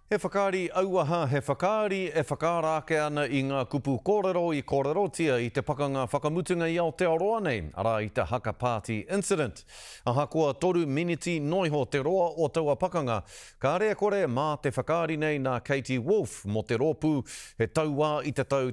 He whakaari auaha, he whakaari e whakarake ana I ngā kupu kōrero I kōrerotia I te pakanga whakamutunga I Aotearoa nei, ara I te Haka Party Incident. Ahakoa toru miniti noiho te roa o taua pakanga, ka rea kore mā te whakaari nei nā Katie Wolfe mo te rōpū he tauā I te tau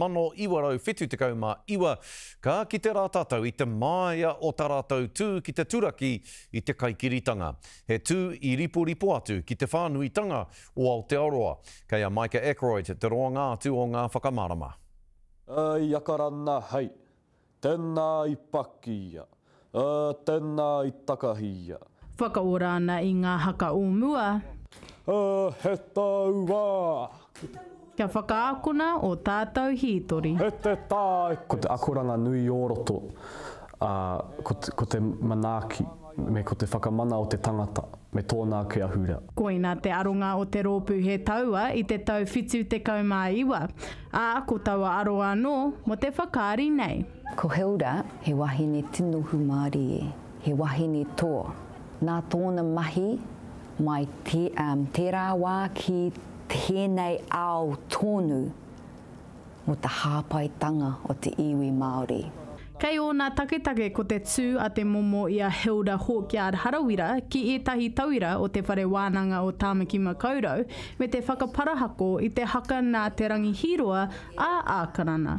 1972, ka ki te rā tātou I te māia o tā rātou tū ki te turaki I te kaikiritanga. He tū I ripo atu ki te whānuitanga o Aotearoa, kei a te roa ngā atu o ngā whakamārama. Ai akarana hei, tēnā I pakia, tēnā I takahia. Whakaora ana I ngā haka o mua. He taua. Kia whakaakona o tātou hītori. He te tāe. Ko te akoranga nui o roto, ko te manaaki, me ko te whakamana o te tangata, me tōnā ke ahura. Koina te aronga o te rōpū he taua I te tau whitu te kaumaiwa, ko taua aroa anō mo te whakaari nei. Ko Hilda, he wahine tinohu Māori e, he wahine tō. Nā tōna mahi, mai tērā wā ki tēnei ao tōnu mo te hāpaitanga o te iwi Māori. Kei o nā taketake ko te tū a te momo I a Hilda Hawkyard Harawira ki ētahi tauira o te whare wānanga o Tāmaki Makaurau me te whakaparahako I te haka nā te rangihiroa a ākarana.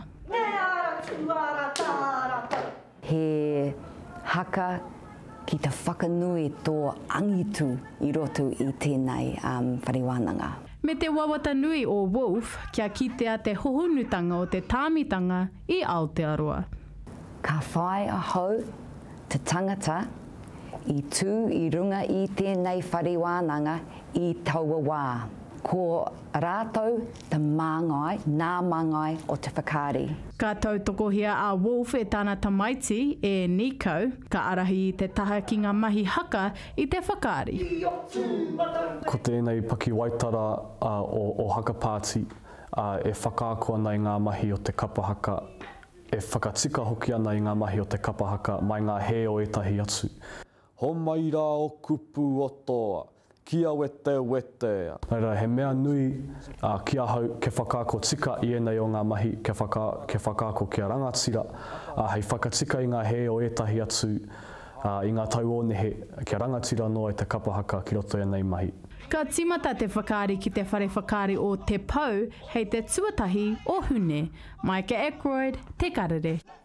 He haka ki te whakanui tō angitu I roto I tēnei whare wānanga. Me te wawata nui o Wolfe kia kitea te hohonutanga o te tāmitanga I Aotearoa. Ka whai a hau te tangata I tū I runga I tēnei whare wānanga I taua wā. Ko rātou te māngai, nā māngai o te whakaari. Ka tautokohia a Wolfe e tāna tamaiti e Nico, ka arahi I te taha ki ngā mahi haka I te whakaari. Ko tēnei paki waitara o Haka Party e whakaakoa nei ngā mahi o te kapahaka, e whakatika hoki ana I ngā mahi o te kapahaka mai ngā he o etahi atu. Ho mai rā o kupu o toa, kia wete wetea. Reira, he mea nui kia hau ke whakaako tika I enei o ngā mahi, ke whakaako kia rangatira, hei whakatika I ngā he o etahi atu, I ngā tauonehe, kia rangatira noa I te kapahaka ki roto enei mahi. Ka timata te whakaari ki te whare whakaari o te pau hei te tuatahi o hune. Te karere.